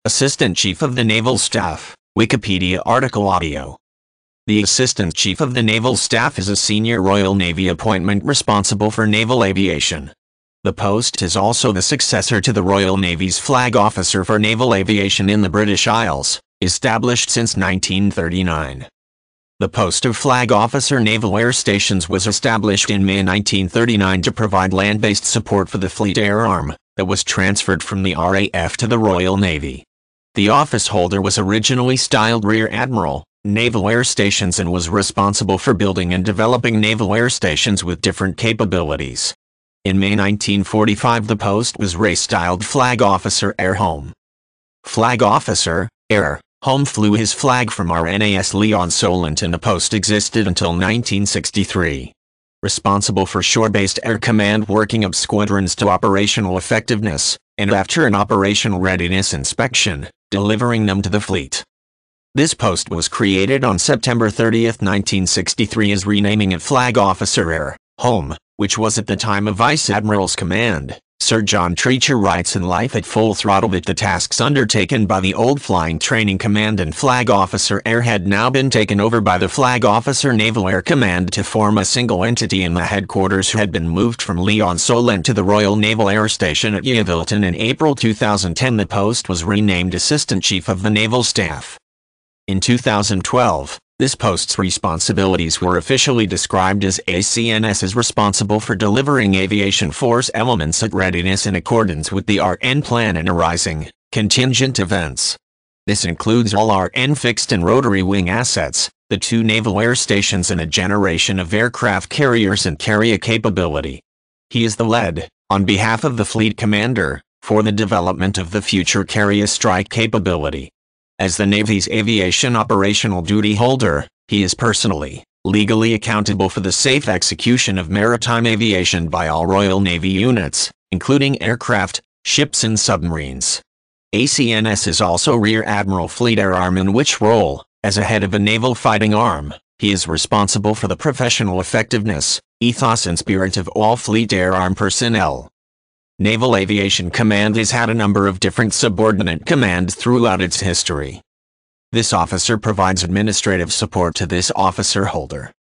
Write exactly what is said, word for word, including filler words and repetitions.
Assistant Chief of the Naval Staff, Wikipedia article audio. The Assistant Chief of the Naval Staff is a senior Royal Navy appointment responsible for naval aviation. The post is also the successor to the Royal Navy's Flag Officer for Naval Aviation in the British Isles, established since nineteen thirty-nine. The post of Flag Officer Naval Air Stations was established in May nineteen thirty-nine to provide land-based support for the Fleet Air Arm, that was transferred from the R A F to the Royal Navy. The office holder was originally styled Rear Admiral, Naval Air Stations, and was responsible for building and developing naval air stations with different capabilities. In May nineteen forty-five the post was re-styled Flag Officer Air Home. Flag Officer, Air, Home flew his flag from R N A S Leon Solent, and the post existed until nineteen sixty-three. Responsible for shore-based air command, working up squadrons to operational effectiveness, and after an operational readiness inspection, delivering them to the fleet. This post was created on September thirtieth nineteen sixty-three as renaming it Flag Officer Air, Home, which was at the time a Vice Admiral's command. Sir John Treacher writes, in life at full throttle, that the tasks undertaken by the old Flying Training Command and Flag Officer Air had now been taken over by the Flag Officer Naval Air Command to form a single entity, and the headquarters had been moved from Leon Solent to the Royal Naval Air Station at Yeovilton. In April two thousand ten the post was renamed Assistant Chief of the Naval Staff. In two thousand twelve, this post's responsibilities were officially described as A C N S as responsible for delivering aviation force elements at readiness in accordance with the R N plan and arising contingent events. This includes all R N fixed and rotary wing assets, the two naval air stations, and a generation of aircraft carriers and carrier capability. He is the lead, on behalf of the Fleet Commander, for the development of the future carrier strike capability. As the Navy's aviation operational duty holder, he is personally, legally accountable for the safe execution of maritime aviation by all Royal Navy units, including aircraft, ships and submarines. A C N S is also Rear Admiral Fleet Air Arm, in which role, as a head of a naval fighting arm, he is responsible for the professional effectiveness, ethos and spirit of all Fleet Air Arm personnel. Naval Aviation Command has had a number of different subordinate commands throughout its history. This officer provides administrative support to this officer holder.